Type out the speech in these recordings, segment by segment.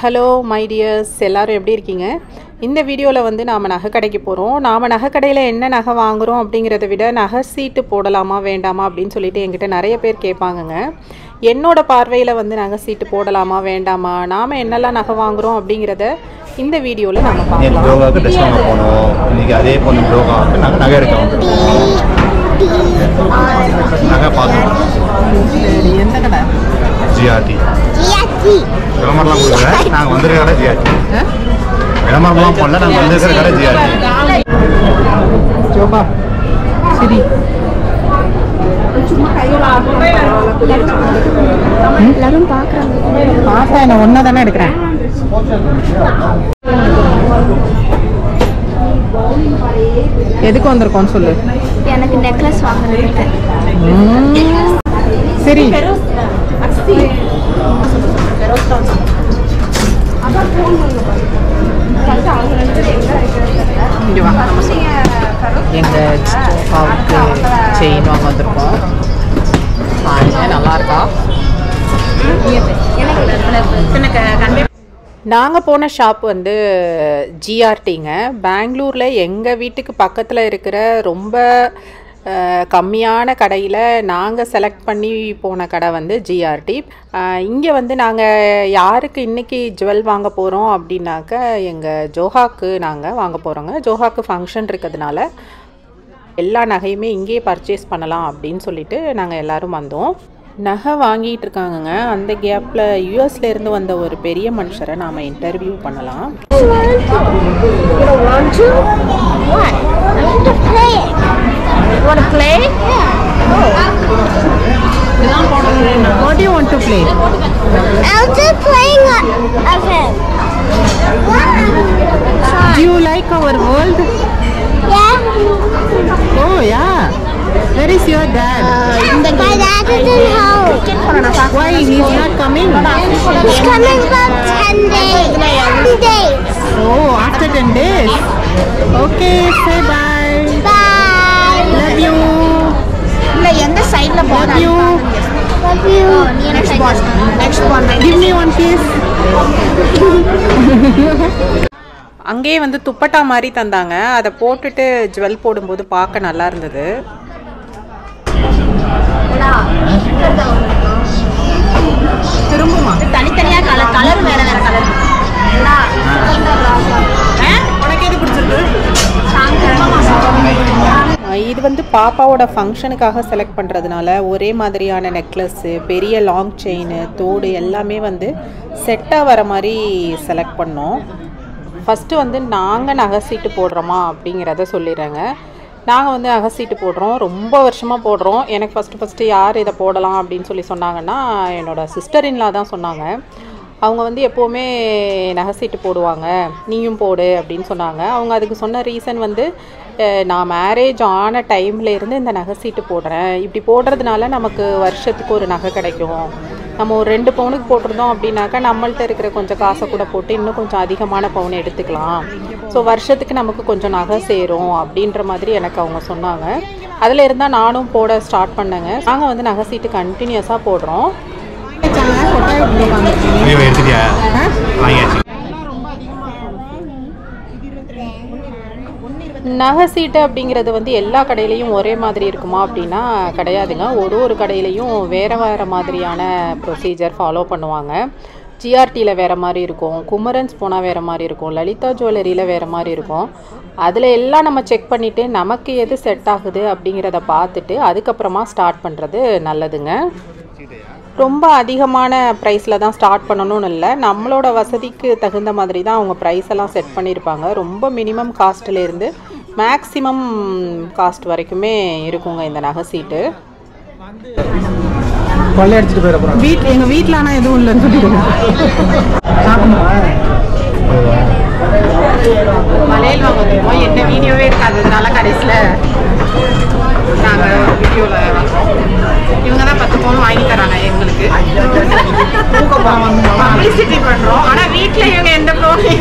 Hello my tears, எல்லாரும் எப்படி இருக்கீங்க? இந்த வீடியோவில் வந்து நாம் நகை கடைக்கு போகிறோம். நாம் நகை கடையில் என்ன நகை வாங்குகிறோம் அப்படிங்கிறத விட நகை சீட்டு போடலாமா வேண்டாமா அப்படின்னு சொல்லிட்டு என்கிட்ட நிறைய பேர் கேட்பாங்கங்க. என்னோட பார்வையில் வந்து நகை சீட்டு போடலாமா வேண்டாமா, நாம் என்னெல்லாம் நகை வாங்குகிறோம் அப்படிங்கிறத இந்த வீடியோவில் நம்ம பார்க்கலாம். அதே போல நகை எடுக்க நகை பார்க்கணும். எந்த கடை? GRT விளம்பரம்லாம் கொடுக்குறேன். நாங்கள் வந்திருக்க கடை GRT. விளம்பரம்லாம் பண்ணல, நாங்கள் வந்திருக்கிற கடை GRT. ஜோபா சரி, எல்லாரும் பார்க்குறாங்க. பார்த்தா நான் ஒன்றா தானே எடுக்கிறேன். எதுக்கு வந்திருக்கோன்னு சொல்லு. எனக்கு நெக்லஸ் வாங்குறதுக்கு. சரி, எங்கள் அப்பாவுக்கு செயின் வாங்க வந்திருக்கோம். பாருங்க, நல்லா இருக்கா? நாங்கள் போன ஷாப் வந்து GRTங்க. பெங்களூரில் எங்கள் வீட்டுக்கு பக்கத்தில் இருக்கிற ரொம்ப கம்மியான கடையில் நாங்கள் செலக்ட் பண்ணி போன கடை வந்து GRT. இங்கே வந்து நாங்கள் யாருக்கு இன்றைக்கி ஜுவல் வாங்க போகிறோம் அப்படின்னாக்க எங்கள் ஜோஹாக்கு நாங்கள் வாங்க போகிறோங்க. ஜோஹாக்கு ஃபங்க்ஷன் இருக்கிறதுனால எல்லா நகையுமே இங்கேயே பர்ச்சேஸ் பண்ணலாம் அப்படின்னு சொல்லிட்டு நாங்கள் எல்லோரும் வந்தோம். நகை வாங்கிட்டு இருக்காங்கங்க. அந்த கேப்பில் யூஎஸ்லேருந்து வந்த ஒரு பெரிய மனுஷரை நாம் இன்டர்வியூ பண்ணலாம். Want to play? What do you want to play? I'm just playing of him. Do you like our world? Yeah. Oh yeah. Where is your dad? My dad is in home. Why he's not coming? He's coming about 10 days. 10 days. Oh, after 10 days. Okay, say bye. Bye. Love you. எந்த சைடுல Love you. Love you. Next one. Give me one piece. அங்கேயே வந்து துப்பட்டா மாதிரி தந்தாங்க. அதை போட்டுட்டு jewel போடும்போது பார்க்க நல்லா இருந்தது. திரும்புமா? தனித்தனியா கலர் வேற வேற கலர். உனக்கு எது பிடிச்சிருக்கு? இது வந்து பாப்பாவோட ஃபங்க்ஷனுக்காக செலக்ட் பண்ணுறதுனால ஒரே மாதிரியான நெக்லஸ்ஸு, பெரிய லாங் செயின், தோடு எல்லாமே வந்து செட்டாக வர மாதிரி செலக்ட் பண்ணோம். ஃபஸ்ட்டு வந்து நாங்கள் நகை சீட்டு போடுறோமா அப்படிங்கிறத சொல்லிடுறேங்க. நாங்கள் வந்து நகை சீட்டு போடுறோம், ரொம்ப வருஷமாக போடுறோம். எனக்கு ஃபஸ்ட்டு யார் இதை போடலாம் அப்படின்னு சொல்லி சொன்னாங்கன்னா என்னோடய சிஸ்டர் இன்லா தான் சொன்னாங்க. அவங்க வந்து எப்போவுமே நகை சீட்டு போடுவாங்க, நீயும் போடு அப்படின்னு சொன்னாங்க. அவங்க அதுக்கு சொன்ன ரீசன் வந்து, நான் மேரேஜ் ஆன டைம்லேருந்து இந்த நகை சீட்டு போடுறேன், இப்படி போடுறதுனால நமக்கு வருஷத்துக்கு ஒரு நகை கிடைக்கும். நம்ம ஒரு 2 பவுனுக்கு போட்டிருந்தோம் அப்படின்னாக்கா நம்மள்ட்ட இருக்கிற கொஞ்சம் காசை கூட போட்டு இன்னும் கொஞ்சம் அதிகமான பவுன் எடுத்துக்கலாம். ஸோ வருஷத்துக்கு நமக்கு கொஞ்சம் நகை சேரும் அப்படின்ற மாதிரி எனக்கு அவங்க சொன்னாங்க. அதில் இருந்தால் நானும் போட ஸ்டார்ட் பண்ணேங்க. நாங்கள் வந்து நகை சீட்டு கண்டினியூஸாக போடுறோம். நகை சீட்டு அப்படிங்கிறது வந்து எல்லா கடையிலையும் ஒரே மாதிரி இருக்குமா அப்படின்னா கிடையாதுங்க. ஒரு கடையிலையும் வேறு மாதிரியான ப்ரொசீஜர் ஃபாலோ பண்ணுவாங்க. GRTயில் வேறு மாதிரி இருக்கும், குமரன்ஸ் போனால் வேறு மாதிரி இருக்கும், லலிதா ஜுவல்லரியில் வேறு மாதிரி இருக்கும். அதில் எல்லாம் நம்ம செக் பண்ணிவிட்டு நமக்கு எது செட் ஆகுது அப்படிங்கிறத பார்த்துட்டு அதுக்கப்புறமா ஸ்டார்ட் பண்ணுறது நல்லதுங்க. ரொம்ப அதிகமான ப்ரைஸில் தான் ஸ்டார்ட் பண்ணணும்னு இல்லை, நம்மளோட வசதிக்கு தகுந்த மாதிரி தான் அவங்க ப்ரைஸ் எல்லாம் செட் பண்ணியிருப்பாங்க. ரொம்ப மினிமம் காஸ்ட்லேருந்து மேக்ஸிமம் காஸ்ட் வரைக்குமே இருக்குங்க இந்த நகை சீட்டு. கொள்ளையடிச்சிட்டு போயிட போகிறோம். எங்கள் வீட்டில் ஆனால் எதுவும் இல்லைன்னு சொல்லிடுங்க. மலையில் வாங்குவோம், என்ன வீடியோவே இருக்காததுனால கடைசியில் நாங்கள் வீடியோவில் இவங்க தான் 10 பவுன் வாங்கி தராங்க எங்களுக்கு. பப்ளிசிட்டி பண்ணுறோம், ஆனால் வீட்டில் இவங்க எந்த பவுனையும்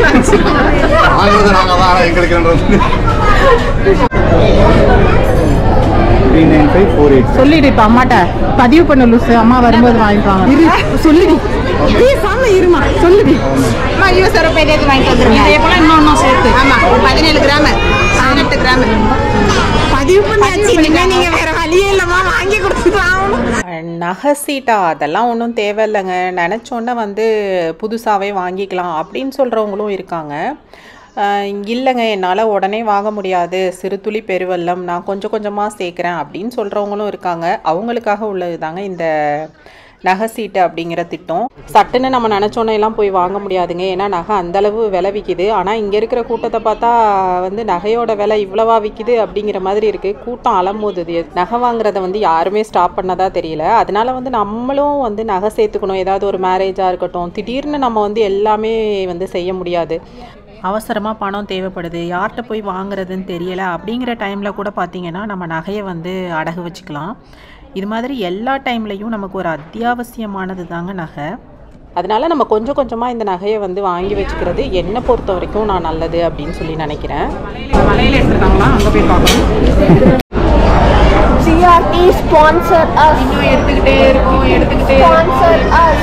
வச்சுருக்கோம். 395 சொல்லிடு இப்போ அம்மாட்ட பதிவு பண்ண லூசு அம்மா வரும்போது வாங்கிக்குவாங்க இரு சொல்லுடி சாமி இருமா சொல்லுடி அம்மா 20 ரூபாய் ஏதாவது வாங்கிட்டு வந்துருங்க இதே போல இன்னும் சேர்த்து ஆமா 17 கிராம் 18 கிராம் பதிவு பண்ணியாச்சு நீங்க வேற வழியே இல்லமா வாங்கி கொடுத்துக்கலாம். நகை சீட்டா அதெல்லாம் ஒன்றும் தேவையில்லைங்க, நினச்சோன்னே வந்து புதுசாகவே வாங்கிக்கலாம் அப்படின்னு சொல்கிறவங்களும் இருக்காங்க. இல்லைங்க என்னால் உடனே வாங்க முடியாது, சிறு துளி பெருவெல்லம், நான் கொஞ்சம் கொஞ்சமாக சேர்க்குறேன் அப்படின்னு சொல்கிறவங்களும் இருக்காங்க. அவங்களுக்காக உள்ளது தாங்க இந்த நகை சீட்டு அப்படிங்கிற திட்டம். சட்டுன்னு நம்ம நினச்சோன்னே எல்லாம் போய் வாங்க முடியாதுங்க, ஏன்னா நகை அந்தளவு விலை விற்கிது. ஆனால் இங்கே இருக்கிற கூட்டத்தை பார்த்தா வந்து நகையோட விலை இவ்வளவா விற்கிது அப்படிங்கிற மாதிரி இருக்குது. கூட்டம் அலமோதுது. நகை வாங்குறத வந்து யாருமே ஸ்டாப் பண்ணதா தெரியல. அதனால வந்து நம்மளும் வந்து நகை சேர்த்துக்கணும். ஏதாவது ஒரு மேரேஜாக இருக்கட்டும், திடீர்னு நம்ம வந்து எல்லாமே வந்து செய்ய முடியாது. அவசரமாக பணம் தேவைப்படுது, யார்கிட்ட போய் வாங்குறதுன்னு தெரியலை அப்படிங்கிற டைமில் கூட பார்த்திங்கன்னா நம்ம நகையை வந்து அடகு வச்சுக்கலாம். இது மாதிரி எல்லா டைம்லையும் நமக்கு ஒரு அத்தியாவசியமானது தாங்க நகை. அதனால் நம்ம கொஞ்சம் கொஞ்சமாக இந்த நகையை வந்து வாங்கி வச்சுக்கிறது என்னை பொறுத்த வரைக்கும் நான் நல்லது அப்படின்னு சொல்லி நினைக்கிறேன். மலையில் எடுத்துருக்காங்களா, அங்கே போய் பார்க்கணும். GRT sponsor us. இன்னும் எடுத்துக்கிட்டே இருக்கும் Sponsor us.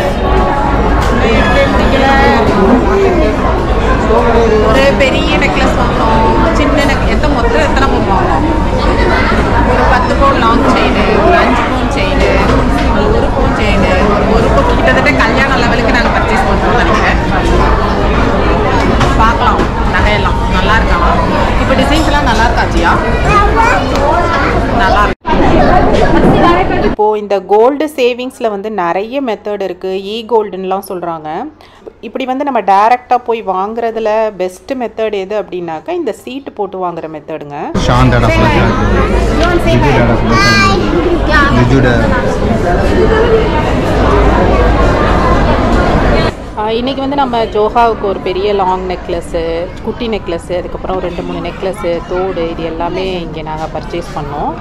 ஒரு பெரிய நெக்லஸ் வாங்கினோம், சின்ன எத்தனை பவுன் வாங்கினோம்? ஒரு 10 பவுன் லாங் செயின், ஒரு 5 பவுன் செயின், ஒரு பவுன் செயின், ஒரு பவுன் கிட்டத்தட்ட கல்யாண லெவலுக்கு நாங்கள் பர்ச்சேஸ் பண்ணுறோம் நினைக்கிறேன். பார்க்கலாம் நகையெல்லாம் நல்லா இருக்கலாம். இப்போ டிசைன்ஸ்லாம் நல்லா இருக்காச்சியா? நல்லா இருக்கு. இப்போது இந்த கோல்டு சேவிங்ஸில் வந்து நிறைய மெத்தட் இருக்குது. கோல்டுன்னெலாம் சொல்கிறாங்க. இப்படி வந்து நம்ம டைரெக்டாக போய் வாங்குறதுல பெஸ்ட்டு மெத்தட் எது அப்படின்னாக்கா இந்த சீட்டு போட்டு வாங்குற மெத்தடுங்க. இன்றைக்கி வந்து நம்ம ஜோஹாவுக்கு ஒரு பெரிய லாங் நெக்லஸ்ஸு, குட்டி நெக்லஸ்ஸு, அதுக்கப்புறம் 2-3 நெக்லஸ்ஸு, தோடு, இது எல்லாமே இங்கே நாங்கள் பர்ச்சேஸ் பண்ணோம்.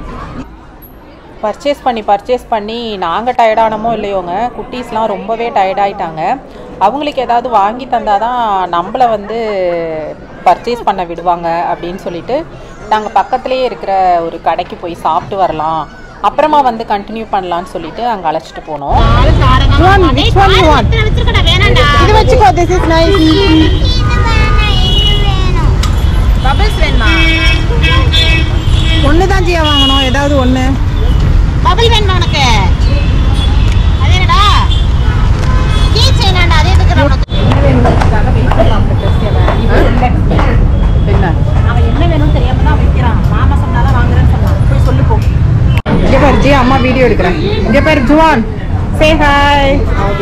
பர்ச்சேஸ் பண்ணி நாங்கள் டயர்டானமோ இல்லையோங்க, குட்டீஸ்லாம் ரொம்பவே டயர்டாயிட்டாங்க. அவங்களுக்கு ஏதாவது வாங்கி தந்தால் தான் நம்மளை வந்து பர்ச்சேஸ் பண்ண விடுவாங்க அப்படின்னு சொல்லிட்டு நாங்கள் பக்கத்துலேயே இருக்கிற ஒரு கடைக்கு போய் சாப்பிட்டு வரலாம், அப்புறமா வந்து கண்டினியூ பண்ணலான்னு சொல்லிட்டு அங்கே அழைச்சிட்டு போனோம். இது வச்சுக்கோ, திஸ் இஸ் நைஸ். பபிள்ஸ் வேணுமா? ஒன்று தான் ஜியா வாங்கணும், ஏதாவது ஒன்று. பபிள் வேணுமா உனக்கு? அது என்னடா கீ செயினாடா, அது எதுக்கு உனக்கு? அவன் என்ன வேணும்னு தெரியாம தான் வைக்கிறான். மாமா சொன்னாதான் வாங்குறேன்னு சொன்னான். போய் சொல்லு போ. இங்கே பாரு ஜி, அம்மா வீடியோ எடுக்கிறேன். இங்கே பாரு ஜுவான், சே ஹாய்.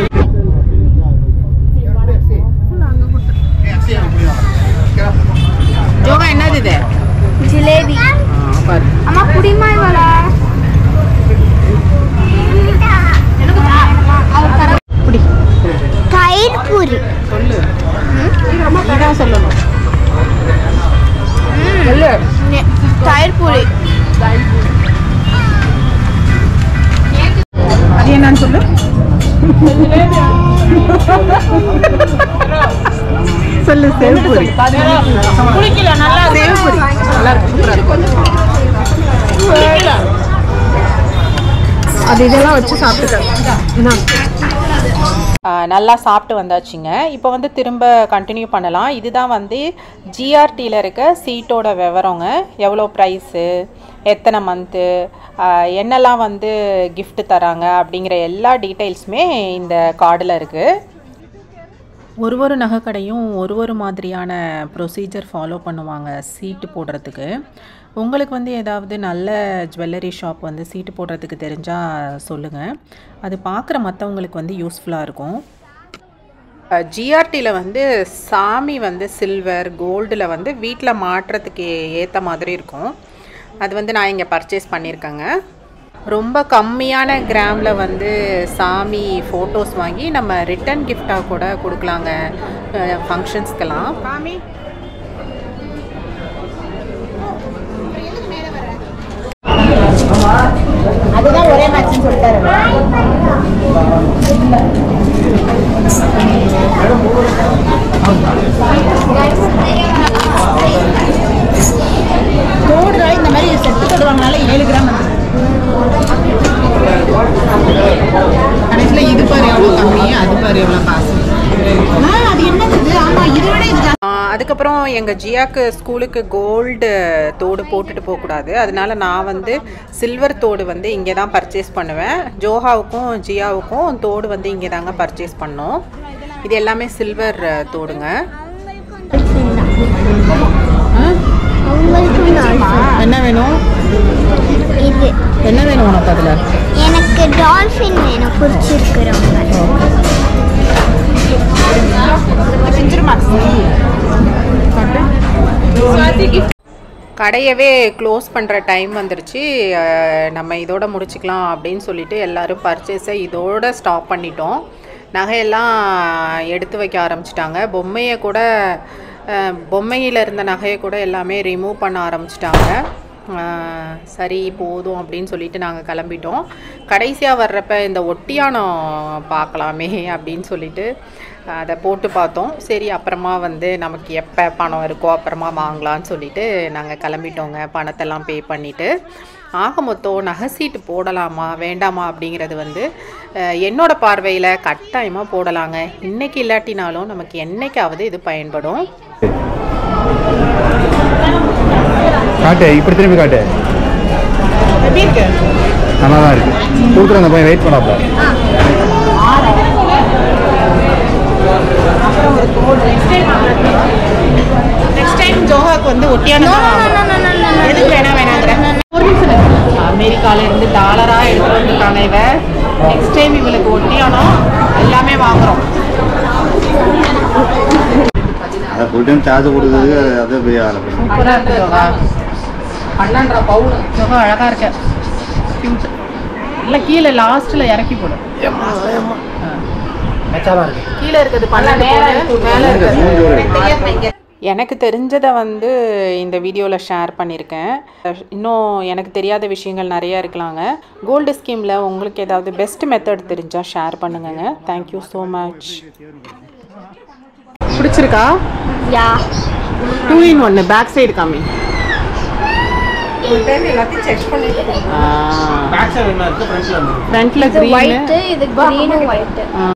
ஜோகா என்னது இது? Jalebi. பாரு அம்மா புடிமா இவளா? தயிர் பூரி. சொல்லு, இதான் சொல்லணும். சொல்லு. தயிர் பூரி. அது என்னன்னு சொல்லு. சொல்லு. சேவ் பூரி. குளிக்கல நல்லா. சேவ் பூரி நல்லா இருக்கு. அது இதெல்லாம் வச்சு சாப்பிட்டுட்டேன். நல்லா சாப்பிட்டு வந்தாச்சுங்க. இப்போ வந்து திரும்ப கண்டினியூ பண்ணலாம். இதுதான் வந்து ஜிஆர்டியில் இருக்க சீட்டோட விவரங்க. எவ்வளோ ப்ரைஸு, எத்தனை மந்த்து, என்னெல்லாம் வந்து கிஃப்ட் தராங்க அப்படிங்கிற எல்லா டீட்டெயில்ஸுமே இந்த கார்டில் இருக்குது. ஒரு நகைக்கடையும் ஒரு மாதிரியான ப்ரொசீஜர் ஃபாலோ பண்ணுவாங்க சீட்டு போடுறதுக்கு. உங்களுக்கு வந்து ஏதாவது நல்ல ஜுவல்லரி ஷாப் வந்து சீட்டு போடுறதுக்கு தெரிஞ்சால் சொல்லுங்கள், அது பார்க்குற மற்றவங்களுக்கு வந்து யூஸ்ஃபுல்லாக இருக்கும். ஜிஆர்டியில் வந்து சாமி வந்து சில்வர் கோல்டில் வந்து வீட்டில் மாட்டுறதுக்கு ஏற்ற மாதிரி இருக்கும். அது வந்து நான் இங்கே பர்ச்சேஸ் பண்ணியிருக்கேங்க. ரொம்ப கம்மியான கிராமில் வந்து சாமி ஃபோட்டோஸ் வாங்கி நம்ம ரிட்டன் கிஃப்டாக கூட கொடுக்கலாங்க ஃபங்க்ஷன்ஸ்க்கெல்லாம். அதுதான் ஒரே மேட்ச்னு சொல்லிட்டாரு. தோடு இந்த மாதிரி செட்டு தோடு வாங்கினால 7 கிராம் வந்து அதுக்கப்புறம் எங்கள் ஜியாக்கு ஸ்கூலுக்கு கோல்டு தோடு போட்டுட்டு போகக்கூடாது, அதனால நான் வந்து சில்வர் தோடு வந்து இங்கே தான் பர்ச்சேஸ் பண்ணுவேன். ஜோஹாவுக்கும் ஜியாவுக்கும் தோடு வந்து இங்கே தாங்க பர்ச்சேஸ் பண்ணோம். இது எல்லாமே சில்வர் தோடுங்க. என்ன வேணும்? இது என்ன வேணும் உனக்கு அதில்? எனக்கு டால்ஃபின் வேணும், பிடிச்சிருக்கிறவங்க. கடையவே க்ளோஸ் பண்ணுற டைம் வந்துருச்சு. நம்ம இதோட முடிச்சுக்கலாம் அப்படின்னு சொல்லிட்டு எல்லோரும் பர்ச்சேஸை இதோட ஸ்டாப் பண்ணிட்டோம். நகையெல்லாம் எடுத்து வைக்க ஆரம்பிச்சிட்டாங்க. பொம்மையில் இருந்த நகையை கூட எல்லாமே ரிமூவ் பண்ண ஆரம்பிச்சிட்டாங்க. சரி போதும் அப்படின்னு சொல்லிட்டு நாங்கள் கிளம்பிட்டோம். கடைசியாக வர்றப்ப இந்த ஒட்டியானம் பார்க்கலாமே அப்படின்னு சொல்லிட்டு அதை போட்டு பார்த்தோம். சரி அப்புறமா வந்து நமக்கு எப்போ பணம் இருக்கோ அப்புறமா வாங்கலான்னு சொல்லிட்டு நாங்கள் கிளம்பிட்டோங்க. பணத்தெல்லாம் பே பண்ணிவிட்டு ஆக மொத்தம் நகை சீட்டு போடலாமா வேண்டாமா அப்படிங்கிறது வந்து என்னோட பார்வையில் கட்டாயமாக போடலாங்க. இன்றைக்கி இல்லாட்டினாலும் நமக்கு என்னைக்காவது இது பயன்படும். காட்டு, இப்படி திரும்பி காட்டு. எப்படி இருக்கு? நல்லா தான் இருக்கு. கொடுக்குற அந்த பையன் வெயிட் பண்ணாப்பா. அப்புறம் ஒரு தோடு நெக்ஸ்ட் டைம் ஜோஹாக்கு வந்து ஒட்டியானம் எதுக்கு வேணாங்கிற அமெரிக்கால இருந்து டாலராக எடுத்துகிட்டு வந்துருக்காங்க. இவ நெக்ஸ்ட் டைம் இவளுக்கு ஒட்டியானம் எல்லாமே வாங்குறோம். அதை ஃபுல் டைம் சார்ஜ் கொடுக்குறது அதே பெரிய ஆளை. சூப்பராக இருக்கு ஜோஹா. 12.5 பவுன். ஜோஹா அழகாக இருக்க. இல்லை கீழே லாஸ்ட்டில் இறக்கி போடும். கீழே இருக்குது 12 மேலே இருக்குது. எனக்கு தெரிஞ்சதை வந்து இந்த வீடியோவில் ஷேர் பண்ணியிருக்கேன். இன்னும் எனக்கு தெரியாத விஷயங்கள் நிறையா இருக்கலாங்க. கோல்டு ஸ்கீமில் உங்களுக்கு ஏதாவது பெஸ்ட் மெத்தட் தெரிஞ்சால் ஷேர் பண்ணுங்கங்க. Thank you so much. பிடிச்சிருக்கா? யா 2 in 1 பேக் சைடு காமி. ஃப்ரண்ட்ல இது ஒயிட், இது கிரீன் ஒயிட்.